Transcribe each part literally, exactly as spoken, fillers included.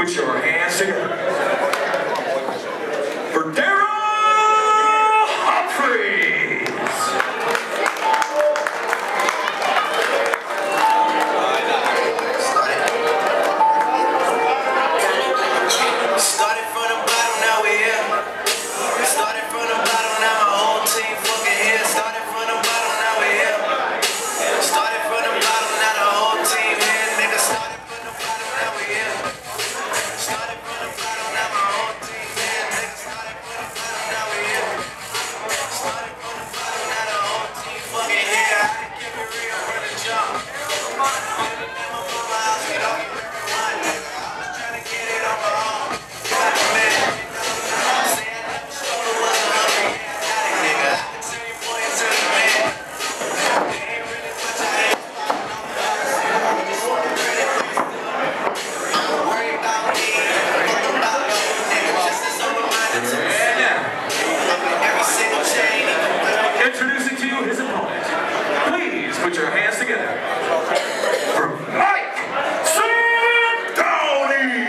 Put your hands together for Darryl Humphreys. Started from the bottom, now we here. Started from the bottom, now my whole team fucking here. Started from the bottom, now we here. Started from the bottom, now the whole team here. Nigga, started from the bottom, now we here. Started from the bottom, now my whole team here. Nigga, started from the bottom, now we here. Started from the bottom, now the whole team fucking here. I had to keep it real from the jump. Living in my mama house, get off the rewind, nigga. I was trying to get it on my own. Introducing to you his opponent. Please put your hands together for Mike Santoni.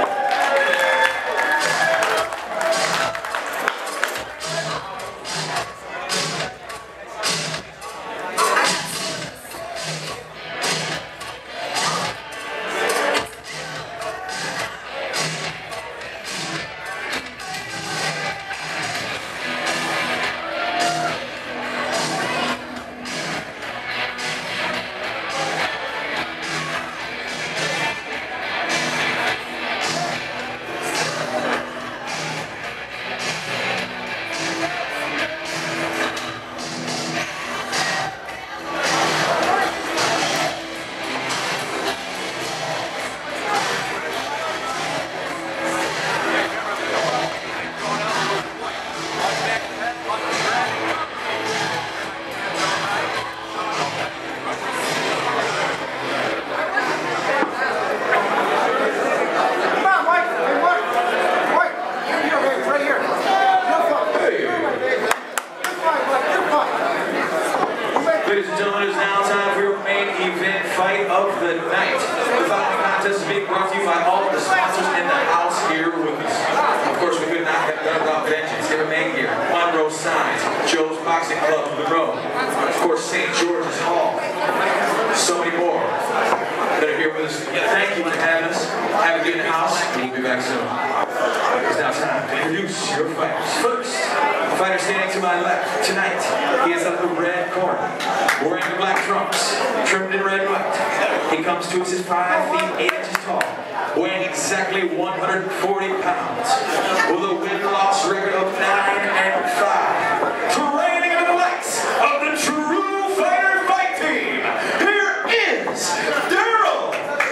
Ladies and gentlemen, it is now time for your main event fight of the night. The following contest is being brought to you by all of the sponsors in the house here with us. Of course, we could not have done without Vengeance, Give a Man Gear, Monroe Signs, Joe's Boxing Club, Monroe, of course, Saint George's Hall, so many more that are here with us. Thank you for having us. Have a good house. We'll be back soon. It's now time to introduce your fighters. First, the fighter standing to my left tonight, he is up the red corner, wearing the black trunks, trimmed in red and white. He comes to us at five feet eight inches tall, weighing exactly one hundred forty pounds, with a win-loss record of nine and five. Training in the lights of the True Fighter Fight Team, here is Darryl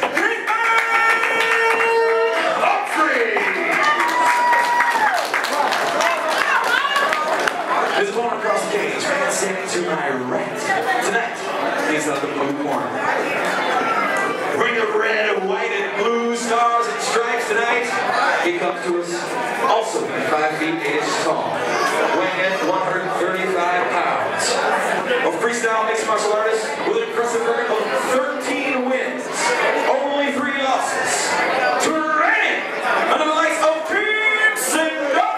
Humphreys. His opponent across the cage, man standing to my right. Tonight, he's on the blue corner. Bring the red, white, and blue stars and stripes tonight. He comes to us also five feet eight inches tall, weighing in one hundred thirty-five pounds. A freestyle mixed martial artist with an impressive record of thirteen wins, only three losses. Training under the lights of Team Sandoni.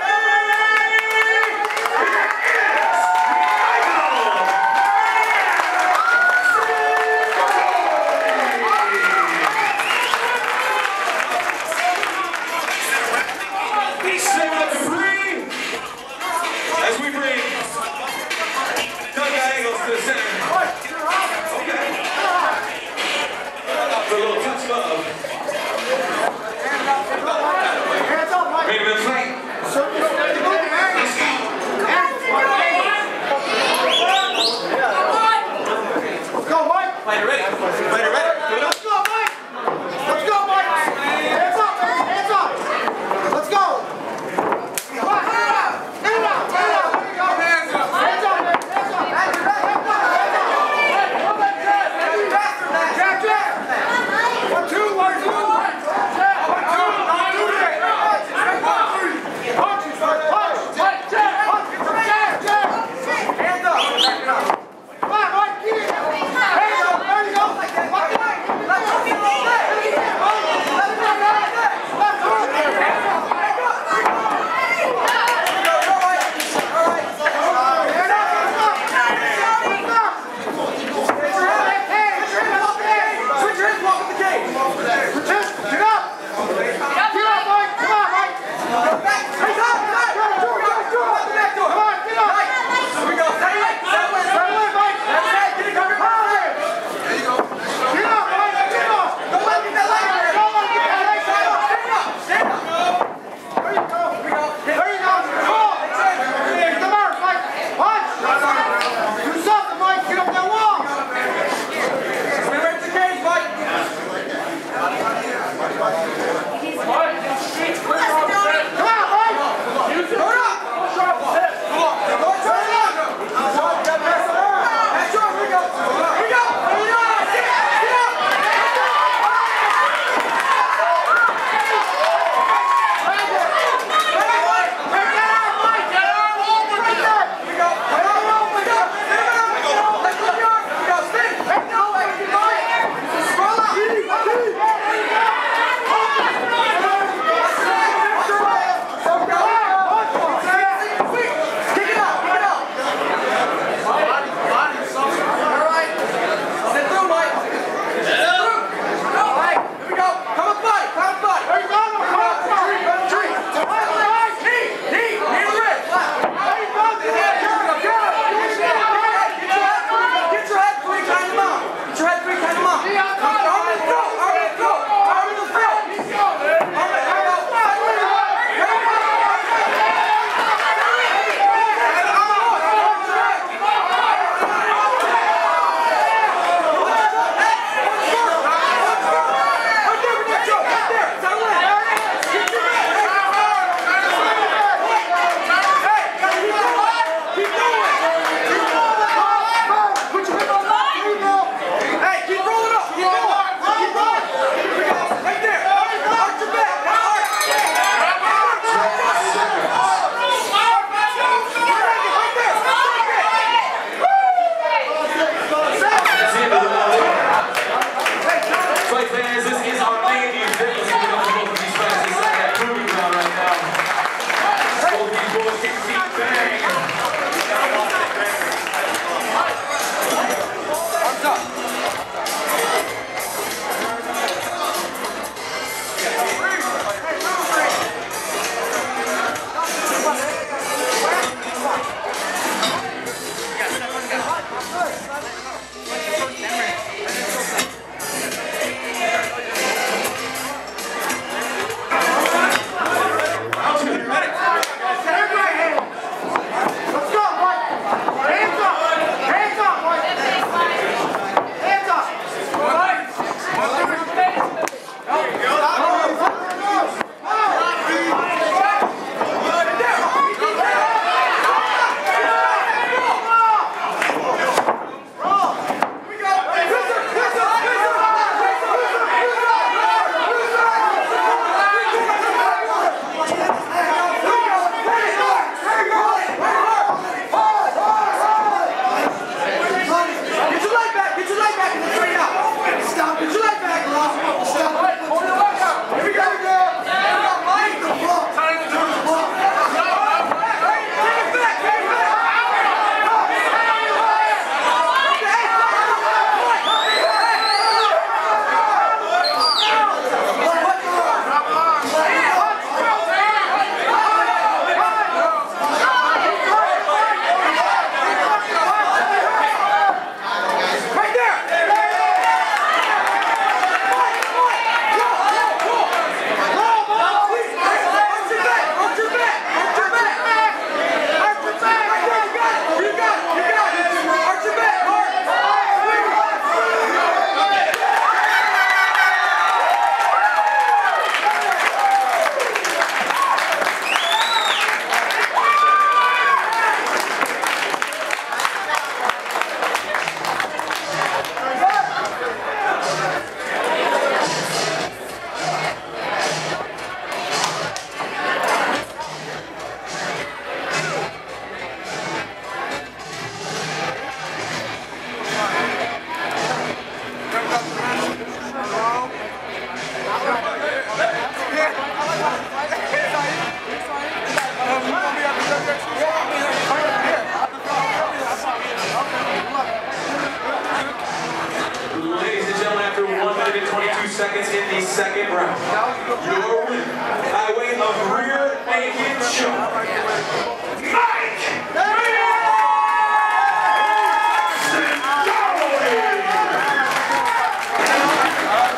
your winner, by way of rear naked choke, Mike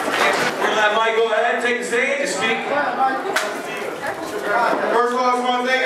We're gonna let Mike go ahead and take the stage and speak. First of all, I just want to thank